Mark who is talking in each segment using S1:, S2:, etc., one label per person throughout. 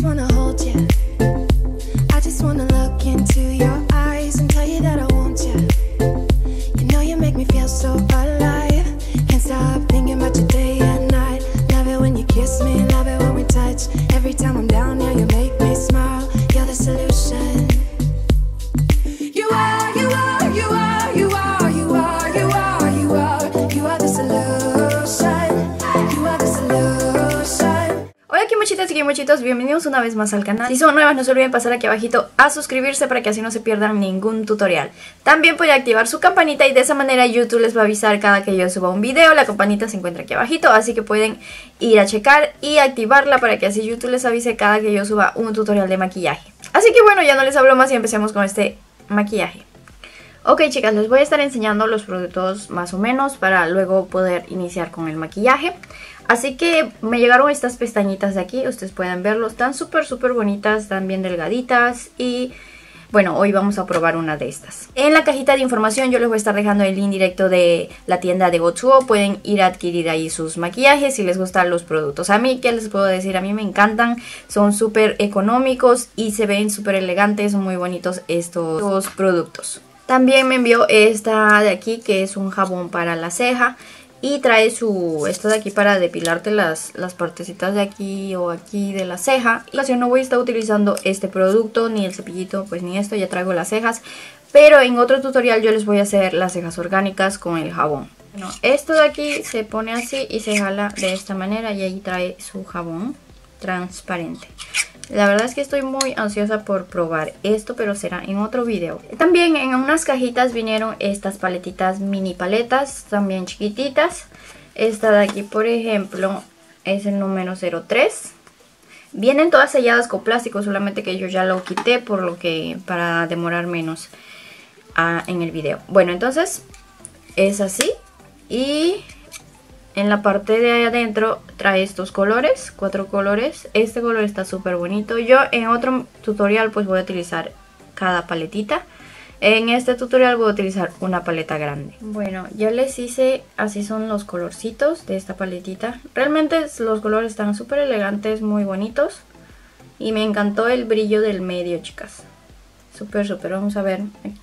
S1: just wanna hold you. I just wanna look into your eyes and tell you that I want you. You know you make me feel so alive. Can't stop thinking about you day and night. Love it when you kiss me, love it when we touch. Every time I'm down, yeah, you make me smile. You're the solution. You are, you are, you are, you are, you are, you are, you are. You are the solution. You are the solution.
S2: Hola kimochitas y kimochitos, bienvenidos una vez más al canal. Si son nuevas no se olviden pasar aquí abajito a suscribirse para que así no se pierdan ningún tutorial. También pueden activar su campanita y de esa manera YouTube les va a avisar cada que yo suba un video. La campanita se encuentra aquí abajito, así que pueden ir a checar y activarla para que así YouTube les avise cada que yo suba un tutorial de maquillaje. Así que bueno, ya no les hablo más y empecemos con este maquillaje. Ok chicas, les voy a estar enseñando los productos más o menos para luego poder iniciar con el maquillaje. Así que me llegaron estas pestañitas de aquí, ustedes pueden verlo, están súper bonitas, están bien delgaditas y bueno, hoy vamos a probar una de estas. En la cajita de información yo les voy a estar dejando el link directo de la tienda de Gotsuo, pueden ir a adquirir ahí sus maquillajes si les gustan los productos. A mí, ¿qué les puedo decir? A mí me encantan, son súper económicos y se ven súper elegantes, son muy bonitos estos productos. También me envió esta de aquí que es un jabón para la ceja. Y trae esto de aquí para depilarte las partecitas de aquí o aquí de la ceja. Y yo no voy a estar utilizando este producto, ni el cepillito, pues ni esto, ya traigo las cejas. Pero en otro tutorial yo les voy a hacer las cejas orgánicas con el jabón. Bueno, esto de aquí se pone así y se jala de esta manera y ahí trae su jabón transparente. La verdad es que estoy muy ansiosa por probar esto, pero será en otro video. También en unas cajitas vinieron estas paletitas, mini paletas, también chiquititas. Esta de aquí, por ejemplo, es el número 03. Vienen todas selladas con plástico, solamente que yo ya lo quité por lo que para demorar menos en el video. Bueno, entonces es así y en la parte de adentro trae estos colores, 4 colores. Este color está súper bonito. Yo en otro tutorial pues voy a utilizar cada paletita. En este tutorial voy a utilizar una paleta grande. Bueno, ya les hice, así son los colorcitos de esta paletita. Realmente los colores están súper elegantes, muy bonitos. Y me encantó el brillo del medio, chicas. Súper, vamos a ver aquí.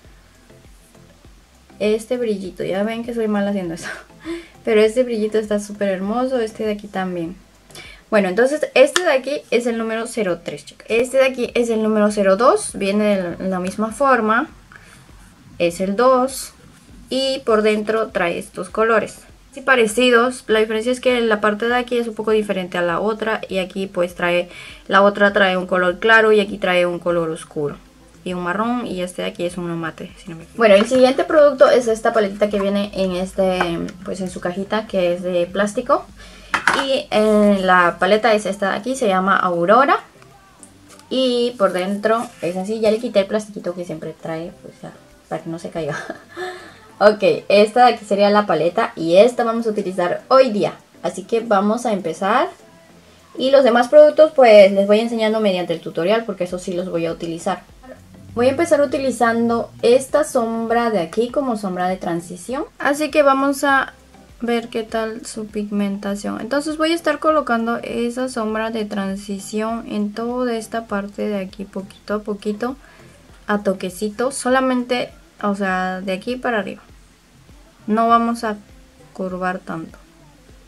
S2: Este brillito, ya ven que soy mala haciendo eso. Pero este brillito está súper hermoso, este de aquí también. Bueno, entonces este de aquí es el número 03, chicas. Este de aquí es el número 02, viene de la misma forma. Es el 2 y por dentro trae estos colores. Sí, parecidos, la diferencia es que la parte de aquí es un poco diferente a la otra. Y aquí pues la otra trae un color claro y aquí trae un color oscuro. Y un marrón y este de aquí es uno mate, si no me equivoco. Bueno, el siguiente producto es esta paletita que viene en pues en su cajita, que es de plástico. Y la paleta es esta de aquí, se llama Aurora. Y por dentro es así, ya le quité el plastiquito que siempre trae, pues ya, para que no se caiga. Ok, esta de aquí sería la paleta y esta vamos a utilizar hoy día. Así que vamos a empezar. Y los demás productos pues les voy enseñando mediante el tutorial porque eso sí los voy a utilizar. Voy a empezar utilizando esta sombra de aquí como sombra de transición. Así que vamos a ver qué tal su pigmentación. Entonces voy a estar colocando esa sombra de transición en toda esta parte de aquí poquito a poquito. A toquecito. Solamente, o sea, de aquí para arriba. No vamos a curvar tanto.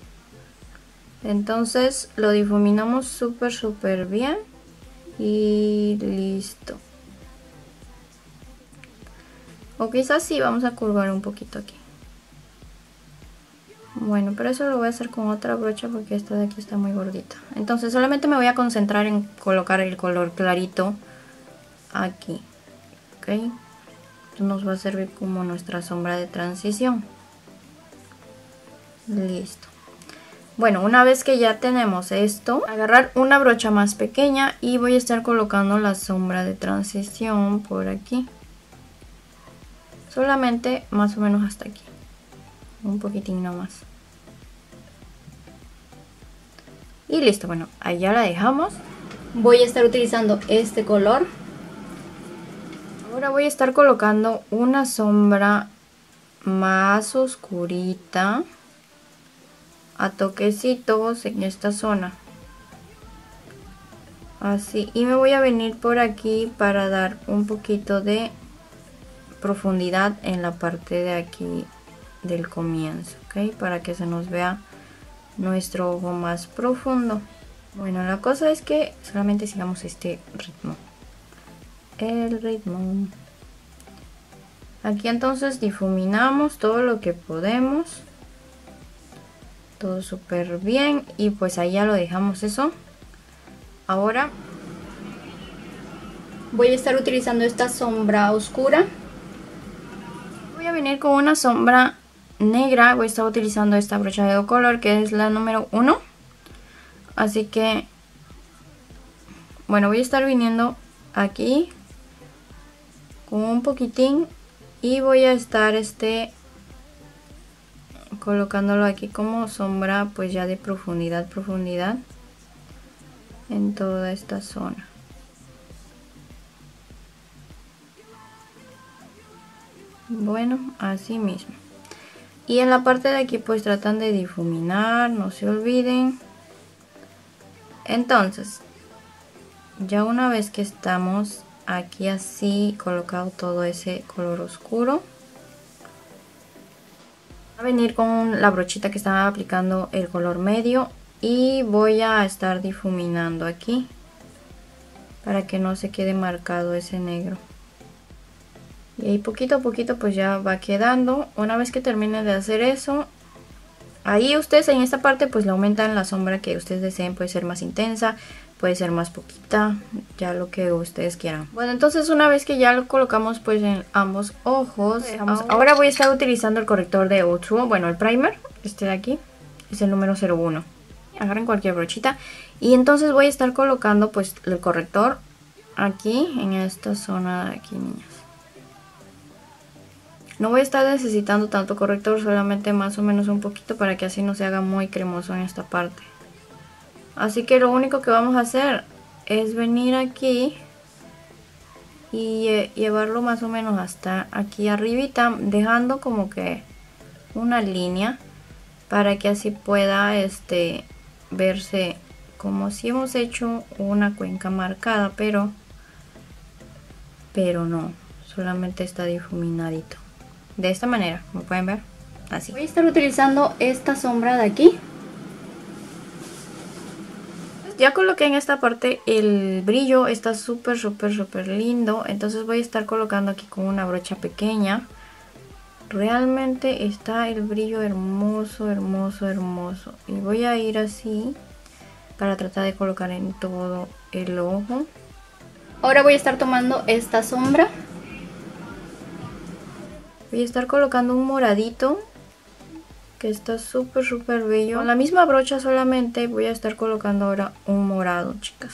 S2: Entonces lo difuminamos súper bien. Y listo. O quizás sí, vamos a curvar un poquito aquí. Bueno, pero eso lo voy a hacer con otra brocha porque esta de aquí está muy gordita. Entonces solamente me voy a concentrar en colocar el color clarito aquí. Ok. Esto nos va a servir como nuestra sombra de transición. Listo. Bueno, una vez que ya tenemos esto, agarrar una brocha más pequeña y voy a estar colocando la sombra de transición por aquí. Solamente más o menos hasta aquí. Un poquitín nomás. Y listo, bueno, ahí ya la dejamos. Voy a estar utilizando este color. Ahora voy a estar colocando una sombra más oscurita. A toquecitos en esta zona. Así, y me voy a venir por aquí para dar un poquito de profundidad en la parte de aquí del comienzo, ¿ok? Para que se nos vea nuestro ojo más profundo. Bueno, la cosa es que solamente sigamos este ritmo. El ritmo. Aquí entonces difuminamos todo lo que podemos. Todo súper bien. Y pues ahí ya lo dejamos eso. Ahora voy a estar utilizando esta sombra oscura. Voy a venir con una sombra negra. Voy a estar utilizando esta brocha de color que es la número 1. Así que, bueno, voy a estar viniendo aquí con un poquitín y voy a estar colocándolo aquí como sombra, pues ya de profundidad en toda esta zona. Bueno, así mismo. Y en la parte de aquí pues tratan de difuminar, no se olviden. Entonces, ya una vez que estamos aquí así colocado todo ese color oscuro, voy a venir con la brochita que estaba aplicando el color medio y voy a estar difuminando aquí para que no se quede marcado ese negro. Y ahí poquito a poquito pues ya va quedando. Una vez que termine de hacer eso, ahí ustedes en esta parte pues le aumentan la sombra que ustedes deseen. Puede ser más intensa, puede ser más poquita, ya lo que ustedes quieran. Bueno, entonces una vez que ya lo colocamos pues en ambos ojos, ahora voy a estar utilizando el corrector de Otsuo. Bueno, el primer, este de aquí, es el número 01. Agarren cualquier brochita y entonces voy a estar colocando pues el corrector aquí en esta zona de aquí, niñas. No voy a estar necesitando tanto corrector, solamente más o menos un poquito para que así no se haga muy cremoso en esta parte. Así que lo único que vamos a hacer es venir aquí y llevarlo más o menos hasta aquí arribita, dejando como que una línea para que así pueda verse como si hemos hecho una cuenca marcada, pero no, solamente está difuminadito. De esta manera, como pueden ver, así. Voy a estar utilizando esta sombra de aquí. Ya coloqué en esta parte el brillo, está súper lindo. Entonces voy a estar colocando aquí con una brocha pequeña. Realmente está el brillo hermoso. Y voy a ir así para tratar de colocar en todo el ojo. Ahora voy a estar tomando esta sombra. Voy a estar colocando un moradito que está súper bello. Con la misma brocha solamente voy a estar colocando ahora un morado, chicas.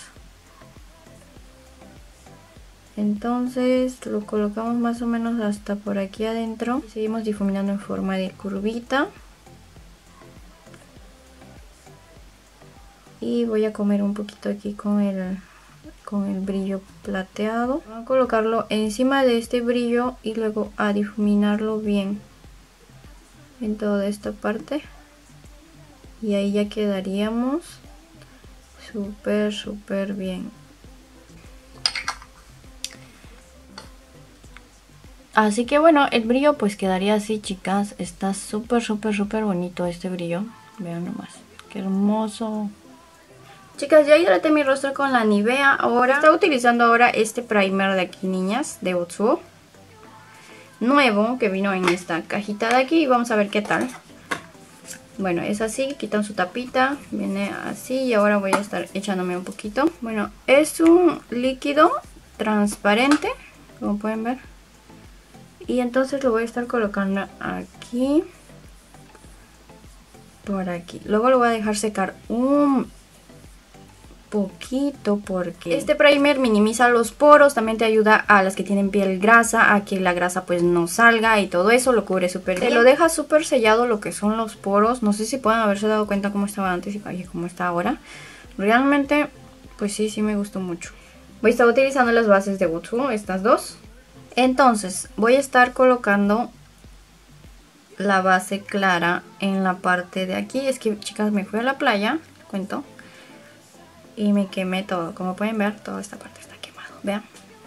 S2: Entonces lo colocamos más o menos hasta por aquí adentro. Seguimos difuminando en forma de curvita. Y voy a comer un poquito aquí con el brillo plateado. Voy a colocarlo encima de este brillo y luego a difuminarlo bien en toda esta parte. Y ahí ya quedaríamos súper bien. Así que bueno, el brillo pues quedaría así, chicas. Está súper bonito este brillo. Vean nomás, qué hermoso. Chicas, ya hidraté mi rostro con la Nivea. Ahora estoy utilizando ahora este primer de aquí, niñas, de Otsuo. Nuevo, que vino en esta cajita de aquí. Vamos a ver qué tal. Bueno, es así, quitan su tapita. Viene así y ahora voy a estar echándome un poquito. Bueno, es un líquido transparente, como pueden ver. Y entonces lo voy a estar colocando aquí. Por aquí. Luego lo voy a dejar secar un poquito porque este primer minimiza los poros, también te ayuda a las que tienen piel grasa a que la grasa pues no salga y todo eso, lo cubre súper bien. Te lo deja súper sellado lo que son los poros. No sé si pueden haberse dado cuenta cómo estaba antes y cómo está ahora. Realmente pues sí me gustó mucho. Voy a estar utilizando las bases de Otsuo, estas dos. Entonces voy a estar colocando la base clara en la parte de aquí. Es que, chicas, me fui a la playa, cuento. y me quemé todo. Como pueden ver, toda esta parte está quemado. Vean.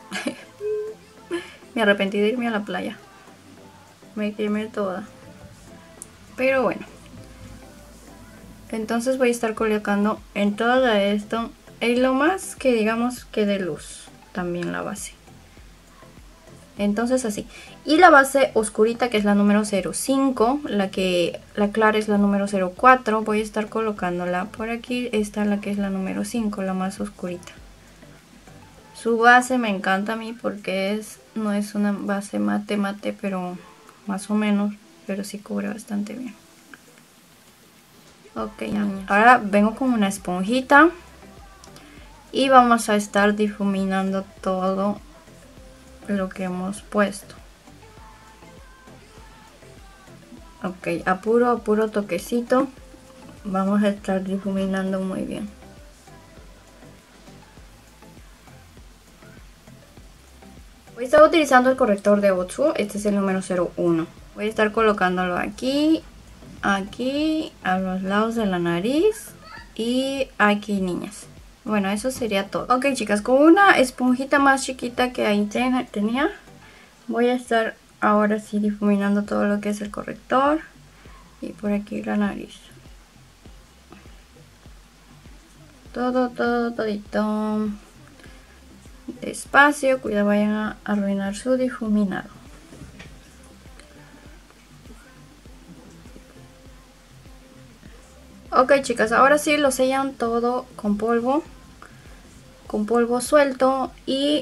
S2: Me arrepentí de irme a la playa. Me quemé toda. Pero bueno. Entonces voy a estar colocando en todo esto. En lo más que digamos que de luz. También la base. Entonces así. Y la base oscurita, que es la número 05. La clara es la número 04. Voy a estar colocándola por aquí. Esta es la que es la número 5, la más oscurita. Su base me encanta a mí porque no es una base mate, pero más o menos. Pero sí cubre bastante bien. Ok, ahora vengo con una esponjita. Y vamos a estar difuminando todo lo que hemos puesto. Ok, a puro toquecito vamos a estar difuminando muy bien. Voy a estar utilizando el corrector de Otsu. Este es el número 01. Voy a estar colocándolo aquí, aquí, a los lados de la nariz y aquí, niñas. Bueno, eso sería todo. Ok, chicas, con una esponjita más chiquita que ahí tenía, voy a estar ahora sí difuminando todo lo que es el corrector y por aquí la nariz. Todito. Despacio, cuidado, vayan a arruinar su difuminado. Ok, chicas, ahora sí lo sellan todo con polvo suelto y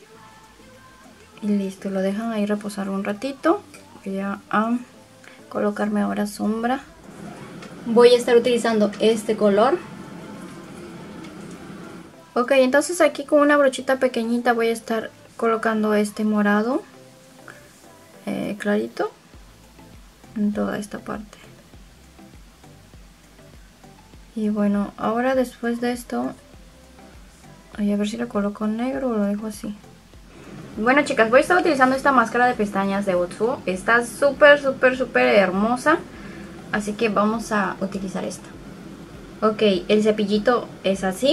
S2: listo, lo dejan ahí reposar un ratito. Voy a colocarme ahora sombra. Voy a estar utilizando este color. Ok, entonces aquí con una brochita pequeñita voy a estar colocando este morado clarito en toda esta parte. Y bueno, ahora después de esto, a ver si lo coloco negro o lo dejo así. Bueno, chicas, voy a estar utilizando esta máscara de pestañas de Otsu. Está súper hermosa. Así que vamos a utilizar esta. Ok, el cepillito es así.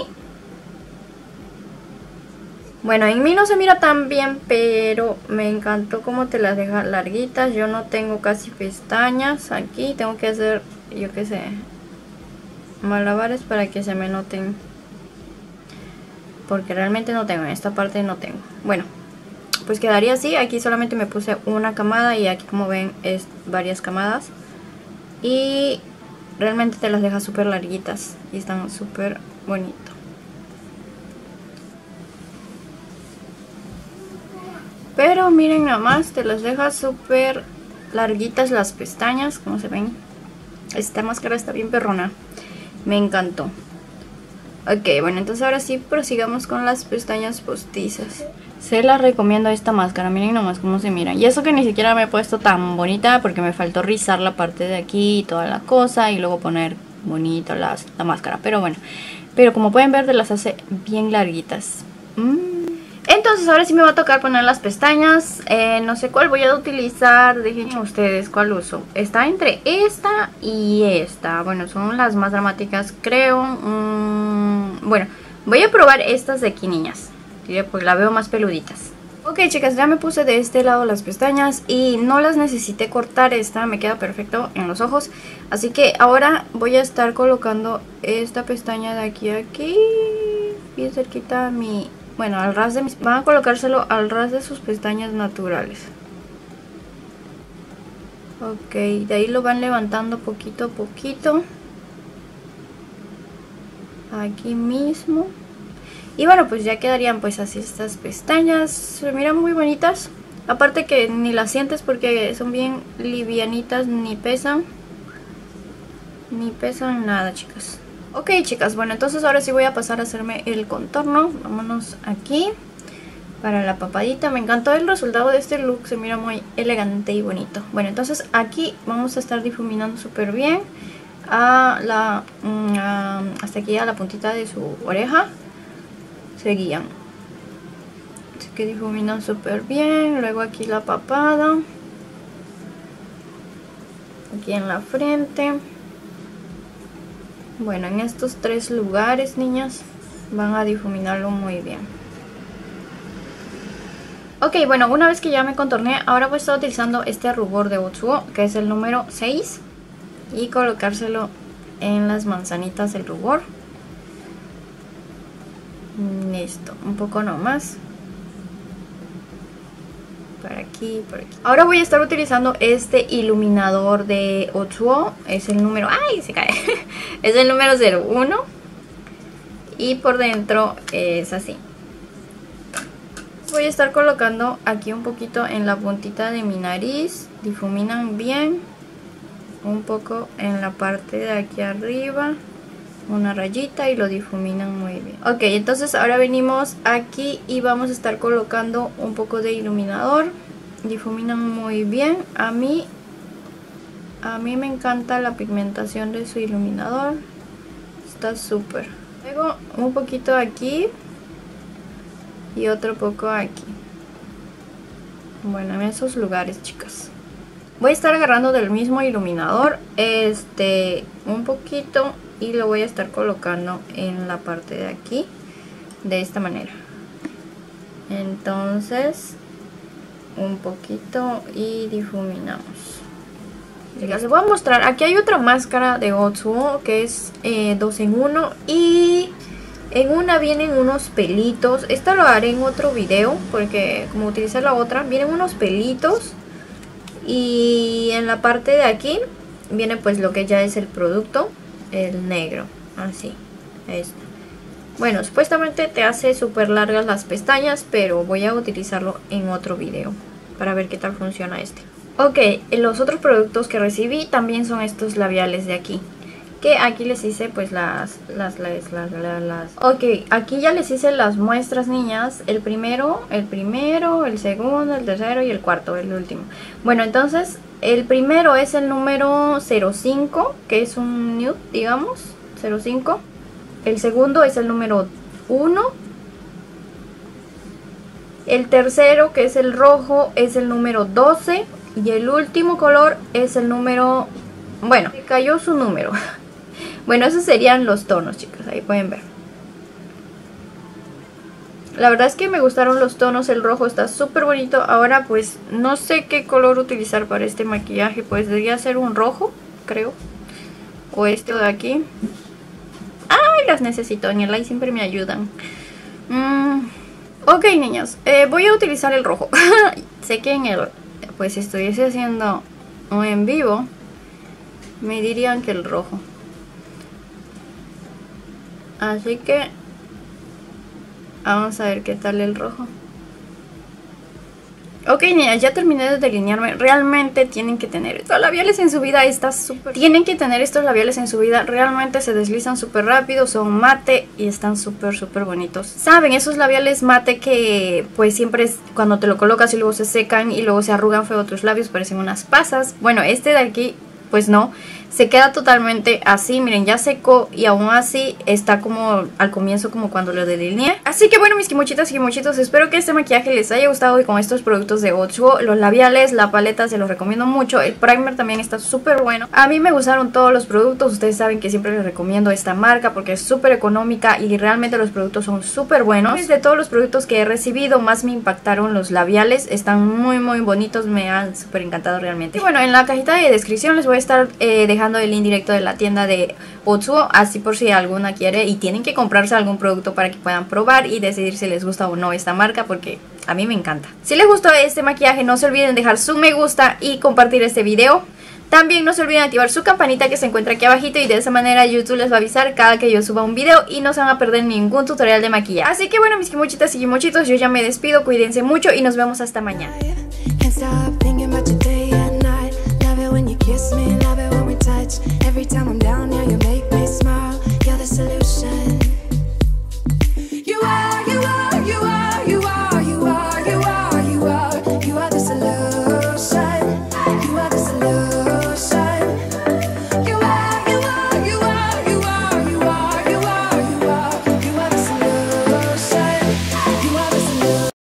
S2: Bueno, en mí no se mira tan bien, pero me encantó cómo te las deja larguitas. Yo no tengo casi pestañas aquí. Tengo que hacer, yo qué sé, malabares para que se me noten. Porque realmente no tengo, en esta parte no tengo. Bueno, pues quedaría así. Aquí solamente me puse una camada y aquí, como ven, es varias camadas. Y realmente te las deja súper larguitas y están súper bonitos. Pero miren nada más, te las deja súper larguitas las pestañas, como se ven. Esta máscara está bien perrona. Me encantó. Ok, bueno, entonces ahora sí prosigamos con las pestañas postizas. Se las recomiendo esta máscara, miren nomás cómo se miran. Y eso que ni siquiera me he puesto tan bonita porque me faltó rizar la parte de aquí y toda la cosa. Y luego poner bonito la máscara, pero bueno. Pero como pueden ver, te las hace bien larguitas. Entonces ahora sí me va a tocar poner las pestañas. No sé cuál voy a utilizar. Dejen ustedes cuál uso. Está entre esta y esta. Bueno, son las más dramáticas, creo. Bueno, voy a probar estas de aquí, niñas. Pues la veo más peluditas. Ok, chicas, ya me puse de este lado las pestañas y no las necesité cortar. Esta me queda perfecto en los ojos. Así que ahora voy a estar colocando esta pestaña de aquí a aquí, bien cerquita a mi... Bueno, al ras de mis... Van a colocárselo al ras de sus pestañas naturales. Ok, de ahí lo van levantando poquito a poquito. Aquí mismo. Y bueno, pues ya quedarían pues así estas pestañas. Se miran muy bonitas. Aparte que ni las sientes porque son bien livianitas, ni pesan. Ni pesan nada, chicas. Ok, chicas, bueno, entonces ahora sí voy a pasar a hacerme el contorno. Vámonos aquí para la papadita. Me encantó el resultado de este look, se mira muy elegante y bonito. Bueno, entonces aquí vamos a estar difuminando súper bien hasta aquí a la puntita de su oreja. Seguían. Así que difuminan súper bien. Luego aquí la papada. Aquí en la frente. Bueno, en estos tres lugares, niñas. van a difuminarlo muy bien. Ok, bueno, una vez que ya me contorné, ahora voy a estar utilizando este rubor de Otsuo, que es el número 6, y colocárselo en las manzanitas del rubor. Listo, un poco nomás. Por aquí, por aquí. Ahora voy a estar utilizando este iluminador de Otsuo. Es el número... ¡ay! Se cae. Es el número 01. Y por dentro es así. Voy a estar colocando aquí un poquito en la puntita de mi nariz. Difuminan bien. Un poco en la parte de aquí arriba. Una rayita y lo difuminan muy bien. Ok, entonces ahora venimos aquí y vamos a estar colocando un poco de iluminador. Difuminan muy bien. A mí me encanta la pigmentación de su iluminador. Está súper. Luego un poquito aquí y otro poco aquí. Bueno, en esos lugares, chicas. Voy a estar agarrando del mismo iluminador un poquito y lo voy a estar colocando en la parte de aquí de esta manera. Entonces un poquito y difuminamos. Les voy a mostrar, aquí hay otra máscara de Otsuo que es 2 en 1 y en una vienen unos pelitos. Esta lo haré en otro video porque como utilicé la otra, vienen unos pelitos y en la parte de aquí viene pues lo que ya es el producto, el negro, así, esto. Bueno, supuestamente te hace súper largas las pestañas, pero voy a utilizarlo en otro video para ver qué tal funciona este. Ok, los otros productos que recibí también son estos labiales de aquí, que aquí les hice pues Ok, aquí ya les hice las muestras, niñas. El primero, el segundo, el tercero y el cuarto, el último. Bueno, entonces el primero es el número 05, que es un nude, digamos, 05. El segundo es el número 1. El tercero, que es el rojo, es el número 12. Y el último color es el número... bueno, me cayó su número. Bueno, esos serían los tonos, chicas. Ahí pueden ver. La verdad es que me gustaron los tonos. El rojo está súper bonito. Ahora pues no sé qué color utilizar para este maquillaje. Pues debería ser un rojo, creo. O este de aquí. ¡Ay! Las necesito. En el light siempre me ayudan. Ok, niñas. Voy a utilizar el rojo. Sé que en el... pues si estuviese haciendo un en vivo, me dirían que el rojo. Así que vamos a ver qué tal el rojo. Ok, niñas, ya terminé de delinearme. Realmente tienen que tener estos labiales en su vida. Tienen que tener estos labiales en su vida. Realmente se deslizan súper rápido. Son mate y están súper bonitos. ¿Saben? Esos labiales mate que pues siempre es cuando te lo colocas y luego se secan y luego se arrugan feo tus labios. Parecen unas pasas. Bueno, este de aquí pues no. Se queda totalmente así, miren, ya secó y aún así está como al comienzo como cuando lo delineé. Así que bueno, mis kimochitas y kimochitos, espero que este maquillaje les haya gustado y con estos productos de Otsuo, los labiales, la paleta se los recomiendo mucho, el primer también está súper bueno. A mí me gustaron todos los productos, ustedes saben que siempre les recomiendo esta marca porque es súper económica y realmente los productos son súper buenos. De todos los productos que he recibido, más me impactaron los labiales, están muy bonitos, me han súper encantado realmente. Y bueno, en la cajita de descripción les voy a estar dejando el link directo de la tienda de Otsuo, así por si alguna quiere y tienen que comprarse algún producto para que puedan probar y decidir si les gusta o no esta marca, porque a mí me encanta. Si les gustó este maquillaje, no se olviden dejar su me gusta y compartir este video. También no se olviden activar su campanita que se encuentra aquí abajito y de esa manera YouTube les va a avisar cada que yo suba un video y no se van a perder ningún tutorial de maquillaje. Así que bueno, mis kimochitas y kimochitos, yo ya me despido, cuídense mucho y nos vemos hasta mañana.
S1: Kiss me, love it when we touch. Every time I'm down, yeah, you make